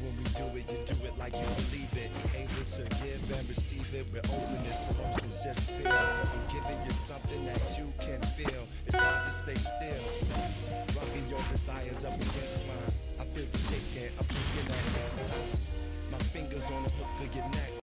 when we do it, you do it like you believe it. Able to give and receive it with openness. Emotions just spill. I'm giving you something that you can feel. It's hard to stay still. Rubbing your desires up against mine. I feel the shaking, I'm thinking that next time. My fingers on the hook of your neck.